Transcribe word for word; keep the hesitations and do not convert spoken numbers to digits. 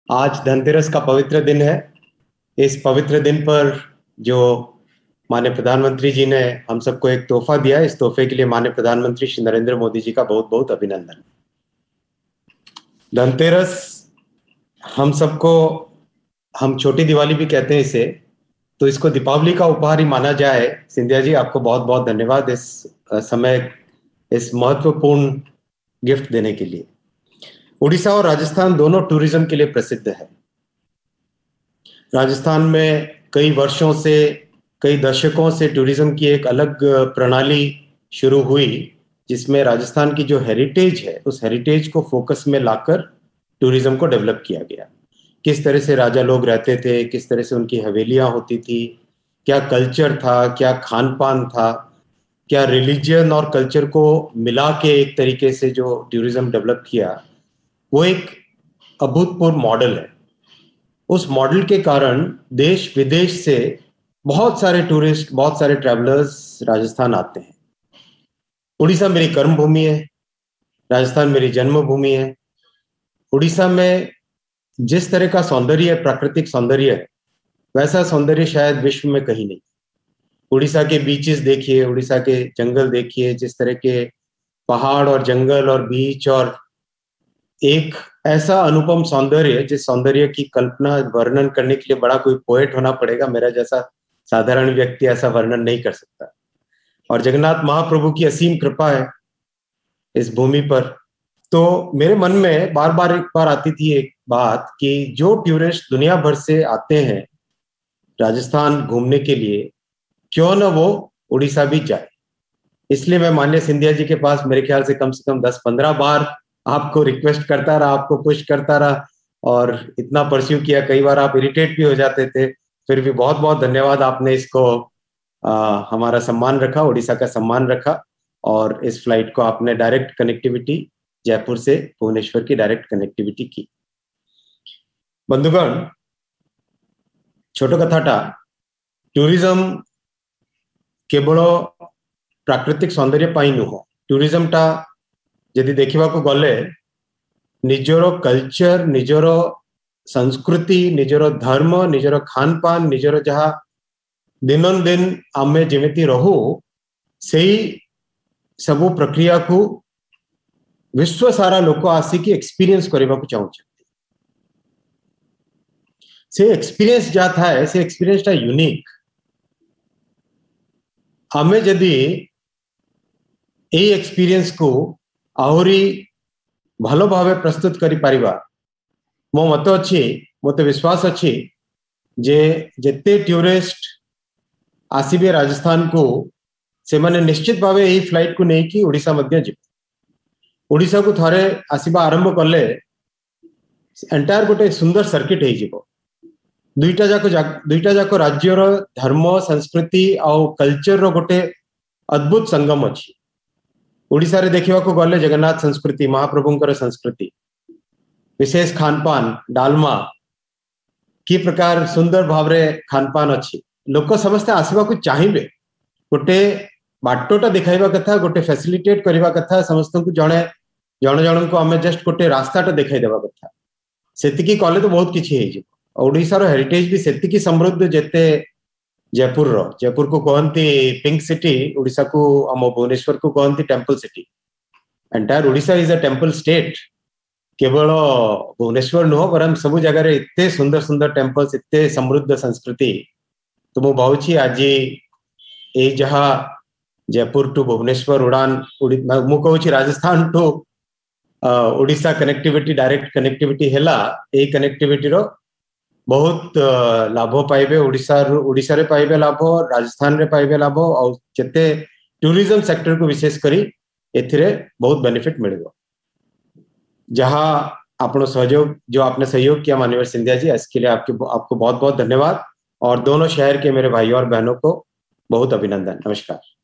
आज धनतेरस का पवित्र दिन है। इस पवित्र दिन पर जो माननीय प्रधानमंत्री जी ने हम सबको एक तोहफा दिया, इस तोहफे के लिए माननीय प्रधानमंत्री श्री नरेंद्र मोदी जी का बहुत बहुत अभिनंदन। धनतेरस हम सबको, हम छोटी दिवाली भी कहते हैं इसे, तो इसको दीपावली का उपहार ही माना जाए। सिंधिया जी, आपको बहुत बहुत धन्यवाद इस समय इस महत्वपूर्ण गिफ्ट देने के लिए। उड़ीसा और राजस्थान दोनों टूरिज्म के लिए प्रसिद्ध है। राजस्थान में कई वर्षों से, कई दशकों से टूरिज्म की एक अलग प्रणाली शुरू हुई, जिसमें राजस्थान की जो हेरिटेज है उस हेरिटेज को फोकस में लाकर टूरिज्म को डेवलप किया गया। किस तरह से राजा लोग रहते थे, किस तरह से उनकी हवेलियां होती थी, क्या कल्चर था, क्या खान पान था, क्या रिलीजन और कल्चर को मिला के एक तरीके से जो टूरिज्म डेवलप किया, वो एक अभूतपूर्व मॉडल है। उस मॉडल के कारण देश विदेश से बहुत सारे टूरिस्ट, बहुत सारे ट्रैवलर्स राजस्थान आते हैं। उड़ीसा मेरी कर्मभूमि है, राजस्थान मेरी जन्मभूमि है। उड़ीसा में जिस तरह का सौंदर्य, प्राकृतिक सौंदर्य है, वैसा सौंदर्य शायद विश्व में कहीं नहीं। उड़ीसा के बीचेस देखिए, उड़ीसा के जंगल देखिए, जिस तरह के पहाड़ और जंगल और बीच, और एक ऐसा अनुपम सौंदर्य जिस सौंदर्य की कल्पना, वर्णन करने के लिए बड़ा कोई पोएट होना पड़ेगा। मेरा जैसा साधारण व्यक्ति ऐसा वर्णन नहीं कर सकता। और जगन्नाथ महाप्रभु की असीम कृपा है इस भूमि पर। तो मेरे मन में बार बार एक बार आती थी एक बात कि जो टूरिस्ट दुनिया भर से आते हैं राजस्थान घूमने के लिए, क्यों ना वो उड़ीसा भी जाए। इसलिए मैं माननीय सिंधिया जी के पास मेरे ख्याल से कम से कम दस पंद्रह बार आपको रिक्वेस्ट करता रहा, आपको पुश करता रहा और इतना परस्यू किया। कई बार आप इरिटेट भी हो जाते थे, फिर भी बहुत बहुत धन्यवाद। आपने इसको आ, हमारा सम्मान रखा, उड़ीसा का सम्मान रखा, और इस फ्लाइट को आपने डायरेक्ट कनेक्टिविटी जयपुर से भुवनेश्वर की डायरेक्ट कनेक्टिविटी की। बंधुगण, छोट कथाटा टूरिज्म केवल प्राकृतिक सौंदर्य पाई नुह। टूरिज्मटा यदि देखा गले निजर कल्चर, निजर संस्कृति, निजर धर्म, निजर खान पान, निजर जहाँ दिन दिन आमे जेमिति रहू, से सबू प्रक्रिया को विश्व सारा लोक आसिक एक्सपीरियंस करने को चाहते। से एक्सपीरियंस जहाँ थाए से एक्सपीरियंस टा यूनिक। आमे जदि ए एक्सपीरियंस को आहरी भलो भावे प्रस्तुत करि पारिबा, मो मत अच्छी, मत विश्वास अच्छी जे जेते टूरिस्ट आसीबे राजस्थान को, से माने निश्चित भावे यही फ्लाइट को नहीं कि उड़ीसा मध्य जी। उड़ीसा को थरे आसीबा आरंभ कले एंटायर गोटे सुंदर सर्किट हो जीवो। दुईटा जाको दुईटा जाको राज्यर धर्म, संस्कृति और कल्चर रो गोटे अद्भुत संगम अच्छी। उड़ीसा रे देखा गले जगन्नाथ संस्कृति, महाप्रभुंकर संस्कृति, विशेष खानपान, डालमा की प्रकार सुंदर भावरे खानपान अच्छी। लोक समस्ते आसवा को चाहिए, गोटे बाटोटा दिखाइबा कथा, गोटे फैसिलिटेट करबा कथा, समस्त को जड़े जन जन को आम जस्ट गोटे रास्ताटा दिखाई देवा कथा। सेतिकी कले तो बहुत किछि हे जे। ओडिसा रो हेरिटेज भी सेतिकी समृद्ध जेते जयपुर रो। जयपुर को कहती पिंक सिटी, उड़ीसा को आम भुवनेश्वर को कहती temple city. Entire Orissa is a temple state. केवल भुवनेश्वर नुह बरम सब जगह इतने सुंदर सुंदर टेम्पल्स, इतने समृद्ध संस्कृति। तो मु भावुची आज ये जहाँ जयपुर टू भुवनेश्वर उड़ान, मु कहूँ Rajasthan to Orissa connectivity, direct connectivity हैला। ए कनेक्टिविटी रो बहुत लाभ पाइबे। उड़ीसा उड़ीसा रे पाइबे लाभ, राजस्थान रे पाइबे लाभ, और जते टूरिज्म सेक्टर को विशेष करी एथिरे बहुत बेनिफिट मिलेगा। जहाँ आपनो सहयोग, जो आपने सहयोग किया माननीय सिंधिया जी, इसके लिए आपके आपको बहुत बहुत धन्यवाद। और दोनों शहर के मेरे भाइयों और बहनों को बहुत अभिनंदन। नमस्कार।